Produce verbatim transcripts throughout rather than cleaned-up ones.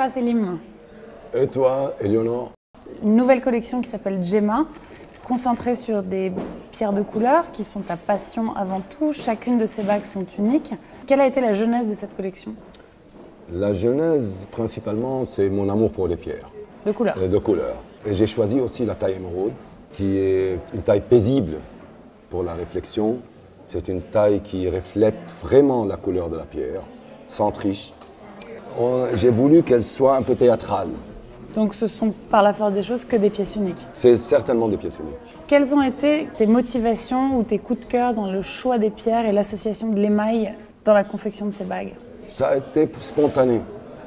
va, Selim? Et toi, Eleonore? Une nouvelle collection qui s'appelle Gemma, concentrée sur des pierres de couleur qui sont ta passion avant tout. Chacune de ces bagues sont uniques. Quelle a été la genèse de cette collection? La genèse, principalement, c'est mon amour pour les pierres. De couleur. De couleur. Et j'ai choisi aussi la taille émeraude, qui est une taille paisible pour la réflexion. C'est une taille qui reflète vraiment la couleur de la pierre, sans triche. J'ai voulu qu'elle soit un peu théâtrale. Donc ce sont par la force des choses que des pièces uniques. C'est certainement des pièces uniques. Quelles ont été tes motivations ou tes coups de cœur dans le choix des pierres et l'association de l'émail dans la confection de ces bagues? Ça a été spontané,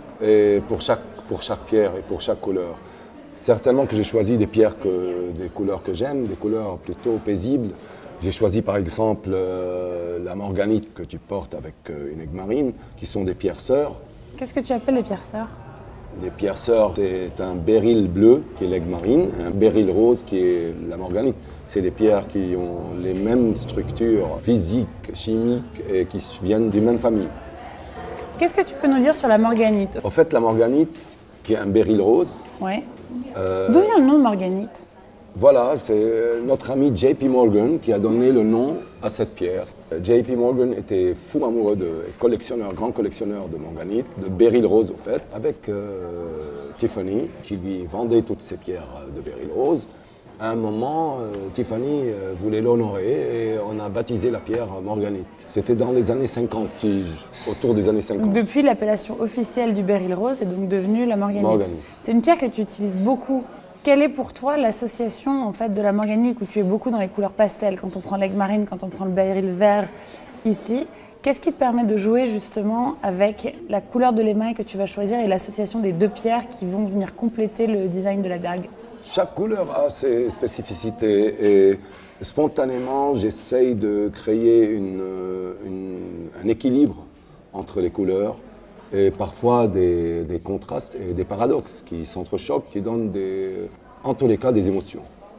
et pour chaque, pour chaque pierre et pour chaque couleur. Certainement que j'ai choisi des pierres, que, des couleurs que j'aime, des couleurs plutôt paisibles. J'ai choisi par exemple euh, la morganite que tu portes avec euh, une aigue marine, qui sont des pierres sœurs. Qu'est-ce que tu appelles les pierres sœurs? Des pierres sœurs, c'est un béryl bleu qui est l'aigue marine, un béryl rose qui est la morganite. C'est des pierres qui ont les mêmes structures physiques, chimiques et qui viennent d'une même famille. Qu'est-ce que tu peux nous dire sur la morganite? En fait, la morganite, qui est un béryl rose. Ouais. Euh, D'où vient le nom de morganite? Voilà, c'est notre ami J P Morgan qui a donné le nom à cette pierre. J P Morgan était fou amoureux de collectionneur, grand collectionneur de morganite, de béryl rose au fait, avec euh, Tiffany qui lui vendait toutes ces pierres de béryl rose. À un moment, euh, Tiffany euh, voulait l'honorer et on a baptisé la pierre morganite. C'était dans les années cinquante, si je, autour des années cinquante. Donc depuis, l'appellation officielle du béryl rose est donc devenue la morganite. Morganite. C'est une pierre que tu utilises beaucoup. Quelle est pour toi l'association en fait, de la morganite où tu es beaucoup dans les couleurs pastel, quand on prend l'aigue marine, quand on prend le béryl vert ici? Qu'est-ce qui te permet de jouer justement avec la couleur de l'émail que tu vas choisir et l'association des deux pierres qui vont venir compléter le design de la bague? Chaque couleur a ses spécificités et spontanément j'essaye de créer une, une, un équilibre entre les couleurs et parfois des, des contrastes et des paradoxes qui s'entrechoquent, qui donnent des, en tous les cas des émotions.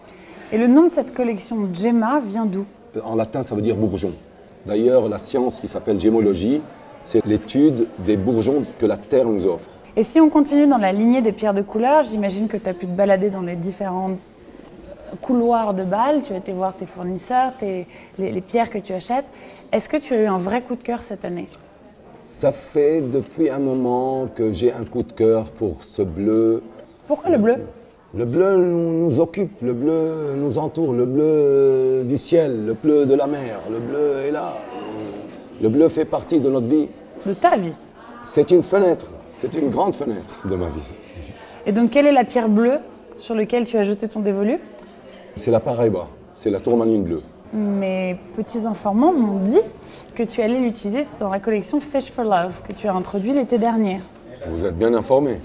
Et le nom de cette collection Gemma vient d'où? En latin ça veut dire bourgeon. D'ailleurs la science qui s'appelle gémologie, c'est l'étude des bourgeons que la Terre nous offre. Et si on continue dans la lignée des pierres de couleur, j'imagine que tu as pu te balader dans les différents couloirs de Bâle, tu as été voir tes fournisseurs, tes, les, les pierres que tu achètes. Est-ce que tu as eu un vrai coup de cœur cette année? Ça fait depuis un moment que j'ai un coup de cœur pour ce bleu. Pourquoi le bleu? Le bleu nous, nous occupe, le bleu nous entoure, le bleu du ciel, le bleu de la mer, le bleu est là. Le bleu fait partie de notre vie. De ta vie? C'est une fenêtre, c'est une grande fenêtre de ma vie. Et donc quelle est la pierre bleue sur laquelle tu as jeté ton dévolu? C'est la Paraíba, c'est la tourmaline bleue. Mes petits informants m'ont dit que tu allais l'utiliser dans la collection Fish for Love que tu as introduit l'été dernier. Vous êtes bien informé.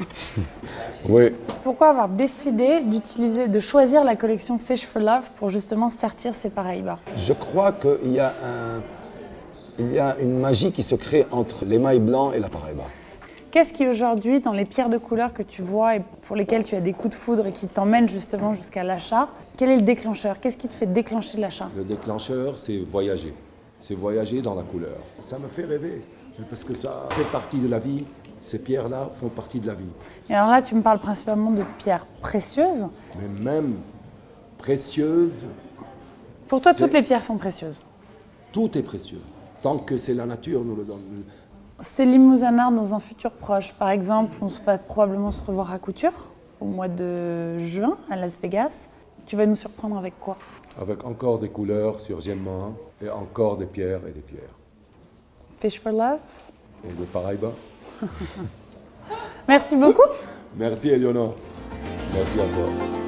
Oui. Pourquoi avoir décidé d'utiliser, de choisir la collection Fish for Love pour justement sortir ces Paraíba? Je crois qu'il y a un, il y a une magie qui se crée entre l'émail blanc et la Paraíba. Qu'est-ce qui aujourd'hui, dans les pierres de couleur que tu vois et pour lesquelles tu as des coups de foudre et qui t'emmènent justement jusqu'à l'achat, quel est le déclencheur? Qu'est-ce qui te fait déclencher l'achat? Le déclencheur, c'est voyager. C'est voyager dans la couleur. Ça me fait rêver, parce que ça fait partie de la vie. Ces pierres-là font partie de la vie. Et alors là, tu me parles principalement de pierres précieuses. Mais même précieuses. Pour toi, toutes les pierres sont précieuses? Tout est précieux, tant que c'est la nature nous le donne. Selim Mouzannar, dans un futur proche, par exemple, on va probablement se revoir à Couture au mois de juin à Las Vegas. Tu vas nous surprendre avec quoi? Avec encore des couleurs sur Gemma et encore des pierres et des pierres. Fish for Love? Et des Paraíba. Merci beaucoup. Merci Eleonore. Merci à toi.